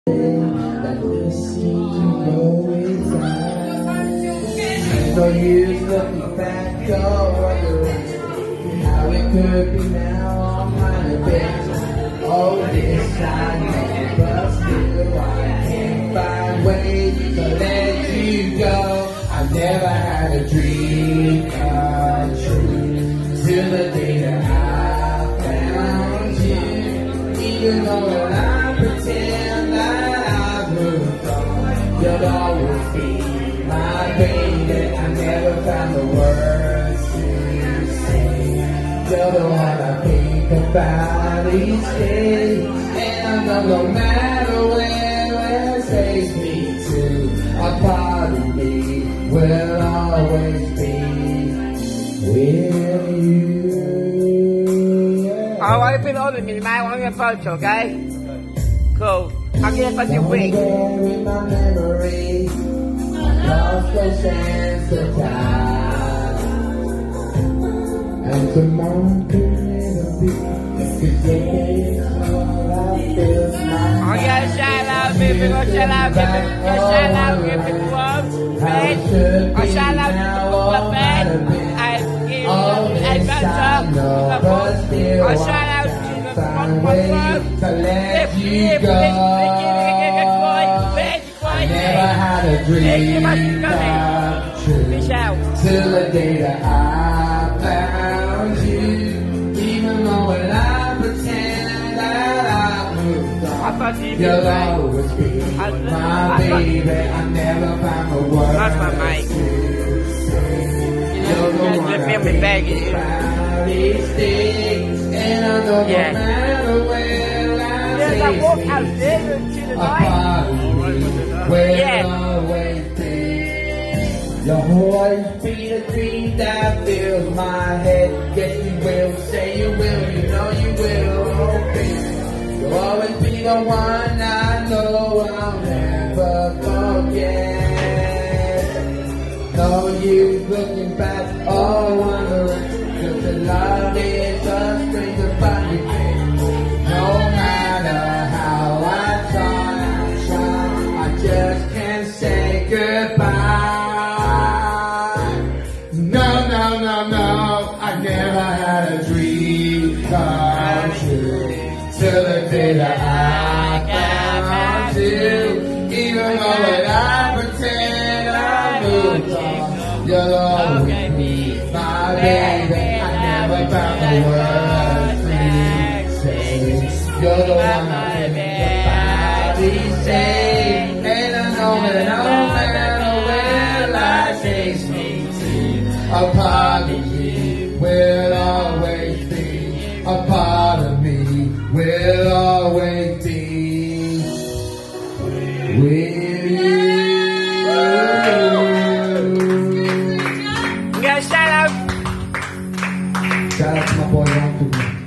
that this seems to go inside. No use looking back or wondering how it could be now. I might have been all this time, but still I can't find ways to let you go. I've never had a dream come true till the day that I found you. Even though I pretend that I've moved on, you'll always be my baby. I never found the words to say. You're the one I think about each day, and I know no matter where it takes me to, a part of me will always be with you. Oh, I put on the minute, I want your photo, okay? Cool. I'll get it for your week. In my memory, lost those chance to die. And tomorrow could never be, 'cause today's all I feel is my Oh, yeah, shout out, baby, go shout out, baby, go shout out, give it one, man. Oh, shout out to the club, man. I give you Heartventure, oh, shout out to the club, to let you go. I never had a dream come true till the day that I found you. Even though when I pretend that I moved on, you'll always be my baby. I never found the words That's my mic. to say. You're the one I think about these things, and I know no matter where Yes, I walk out there to the night. will always be. You'll always be the dream that fills my head. Yes, you will, say you will, you know you will. You'll always be the one I know I'll never forget. No use looking back or wondering, 'cause the love is a stranger finding me. No matter how I try, I just can't say goodbye. No, no, no, no, I never had a dream come true till the day that I found you. Even though that I pretend I moved on, you'll always be my baby. I never found the words to say. You're the one I think about each day, and I know that no matter where life takes me to, a part of me will always be, a part of me will always be with you. Yeah, shout out. Shout out to my boy,